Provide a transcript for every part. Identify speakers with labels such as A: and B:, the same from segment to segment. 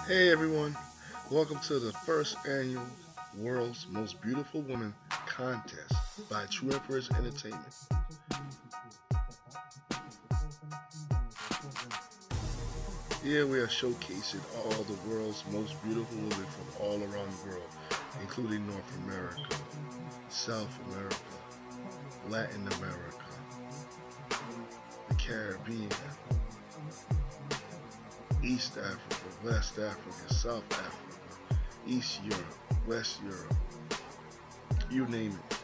A: Hey everyone, welcome to the first annual World's Most Beautiful Woman contest by True Emperahz Entertainment. Here we are showcasing all the world's most beautiful women from all around the world, including North America, South America, Latin America, the Caribbean, East Africa, West Africa, South Africa, East Europe, West Europe, you name it.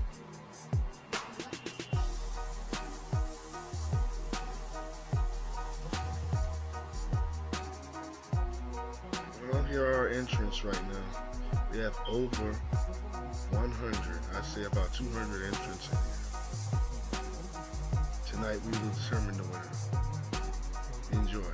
A: Well, here are our entrants right now. We have over 100, I'd say about 200 entrants in here. Tonight we will determine the winner. Enjoy.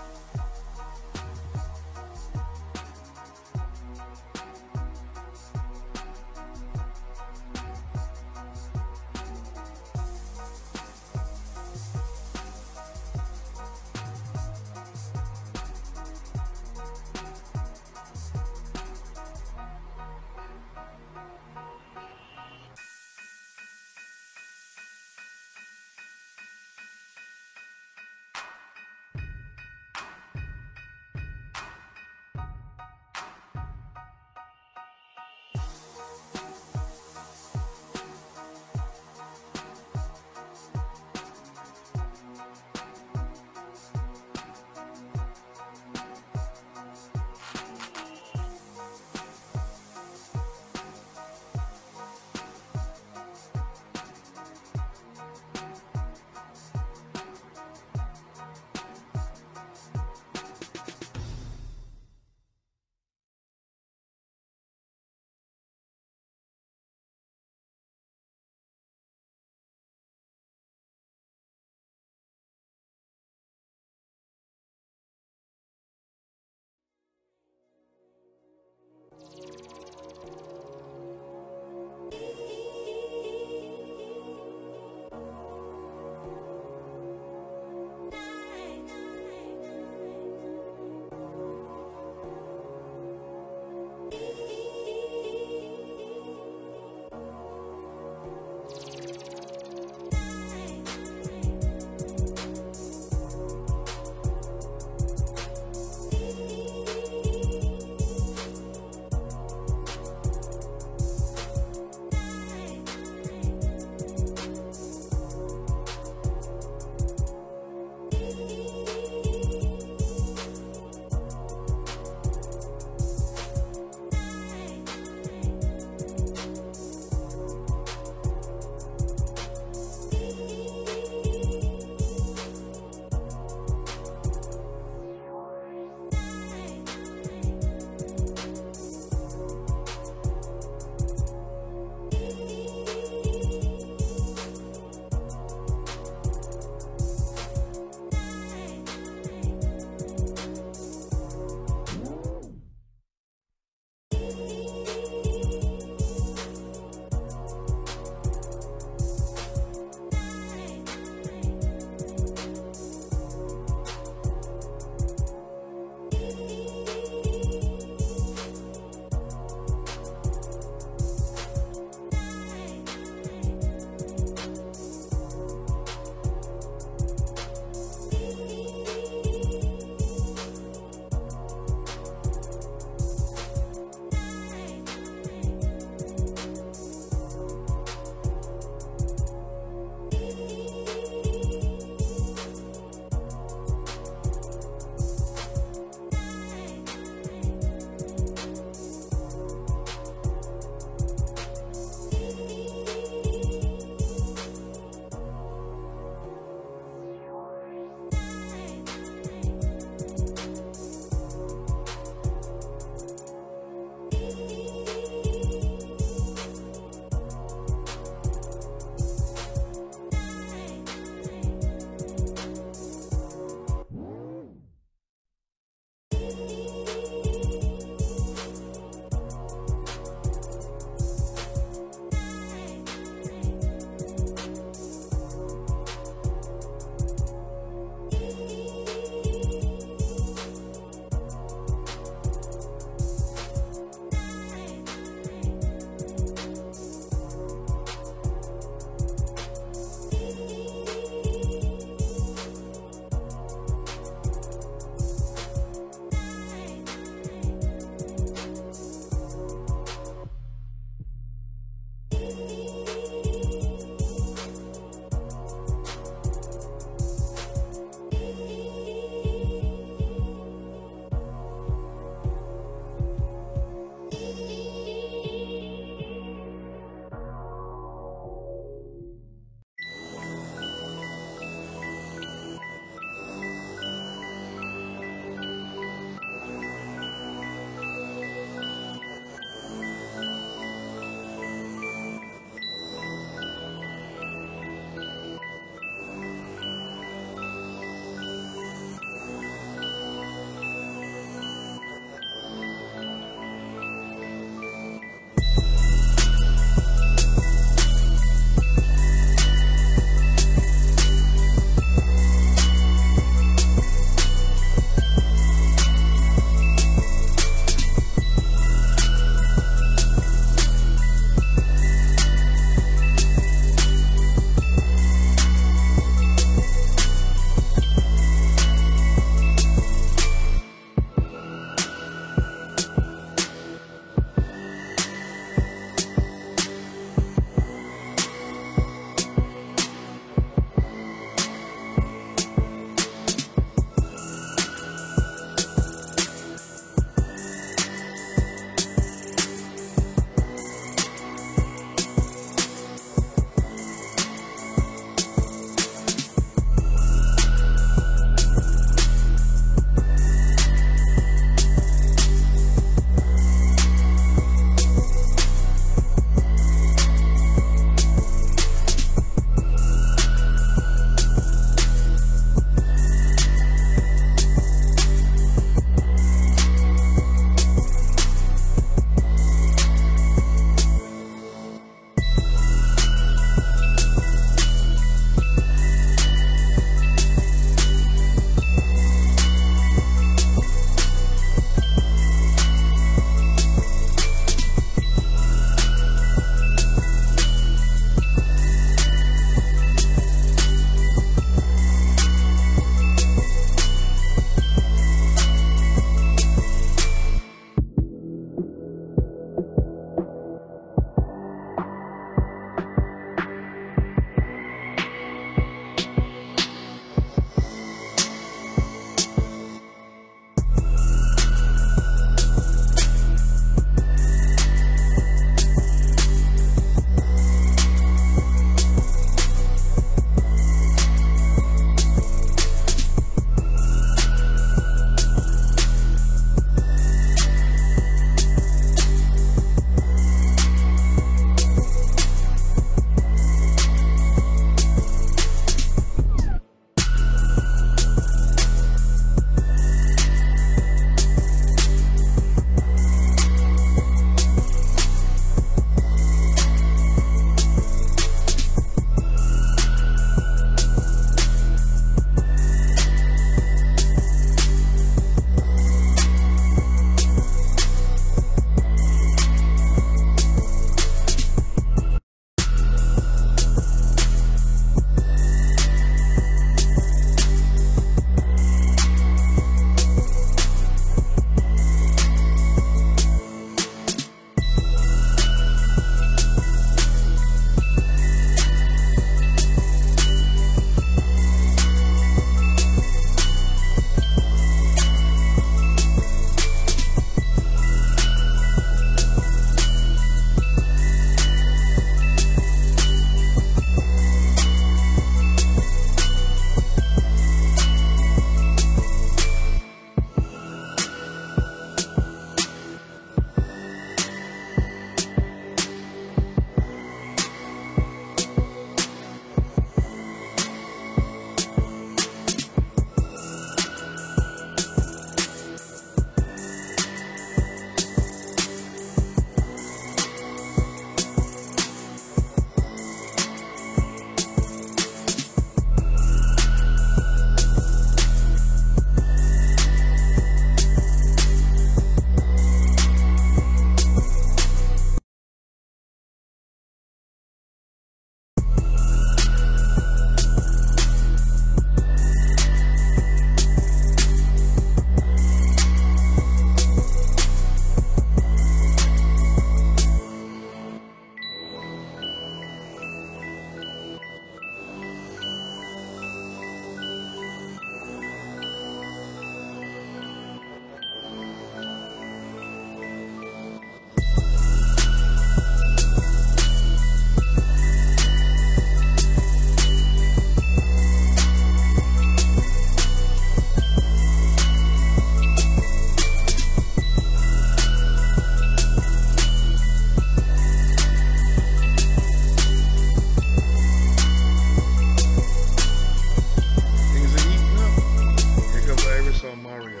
A: on Mario.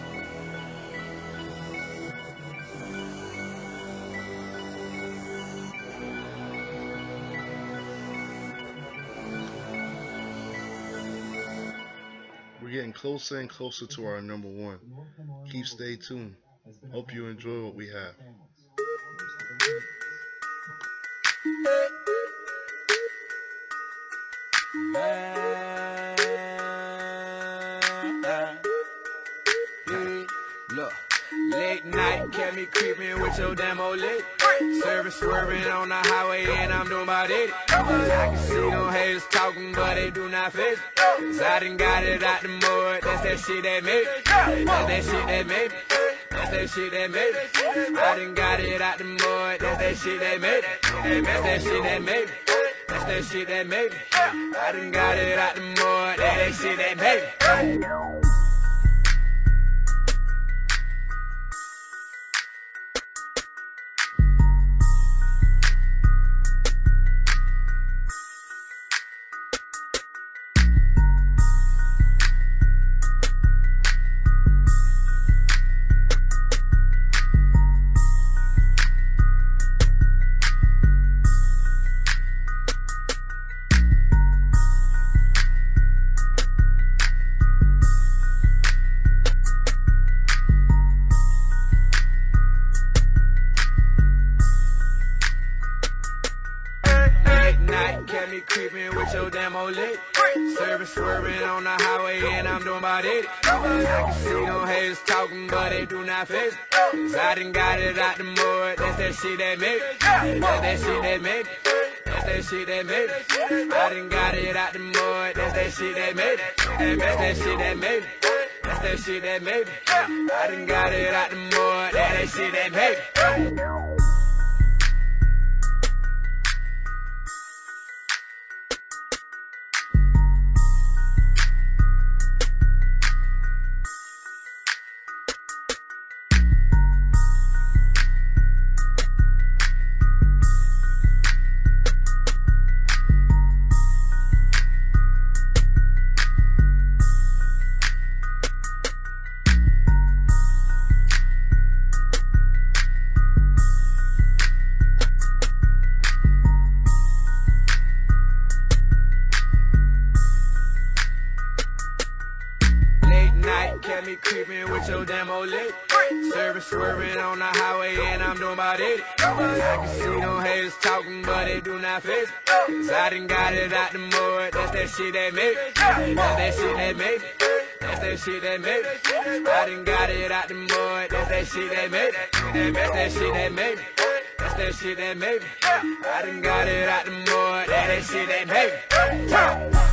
A: We're getting closer and closer to our number one. Stay tuned. Hope you enjoy what we have.
B: Look, late night, kept me creeping with your damn old lady. Service swerving on the highway and I'm doing about 80. I can see them haters talking, but they do not face it. Cause I done got it out the mud, that's that shit that made it. That's that shit that made it. That's that shit that made it. I done got it out the mud, that's that shit that made it. That's that shit that made it. That's that shit that made it. I done got it out the mud, that's that shit that made it. Kept me creeping with your damn old lady. Service swerving on the highway and I'm doing about 80. I can see them haters talking, but they do not face it. Cause I done got it out the mud, that's that shit that made it. That's that shit that made it. That's that shit that made it. I done got it out the mud, that's that shit that made it. That's that shit that made it. That's that shit that made it. I done got it out the mud, that's that shit that made it. Kept me creeping with your damn old lady. Service swerving on the highway and I'm doing about 80. I can see them haters talking, but they do not face it. Cause I done got it out the mud, that's that shit that made it. That's that shit that made it. That's that shit that made it. I done got it out the mud, that's that shit that made it. That's that shit that made it. That's that shit that made it. I done got it out the mud, that's that shit that made it.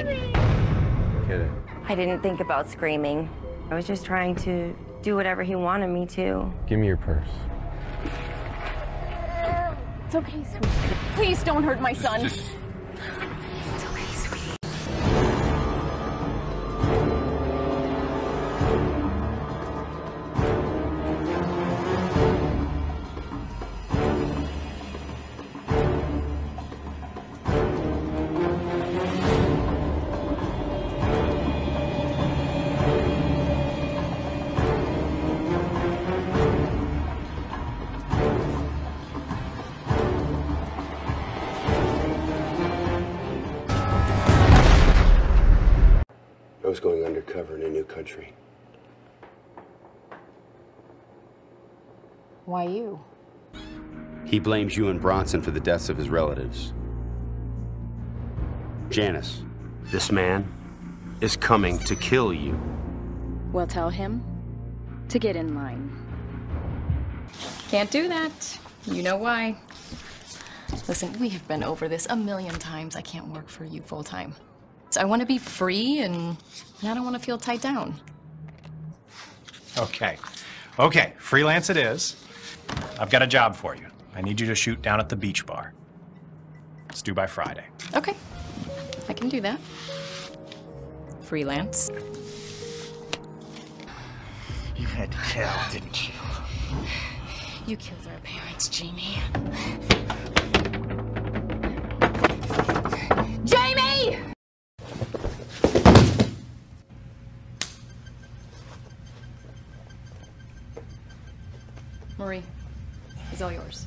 C: Get it?
D: I didn't think about screaming. I was just trying to do whatever he wanted me to.
C: Give me your purse.
E: It's okay, sweetie. Please don't hurt my son.
D: It's okay, sweetie.
F: I was going undercover in a new country.
E: Why you?
G: He blames you and Bronson for the deaths of his relatives. Janice, this man is coming to kill you.
E: Well, tell him to get in line. Can't do that. You know why. Listen, we have been over this a million times. I can't work for you full time. So I want to be free, and I don't want to feel tied down.
H: Okay. Okay, freelance it is. I've got a job for you. I need you to shoot down at the beach bar. It's due by Friday.
E: Okay, I can do that. Freelance.
I: You had to tell, didn't you?
E: You killed our parents, Jamie. Jamie! Marie, it's all yours.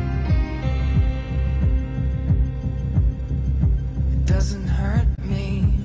B: It doesn't hurt me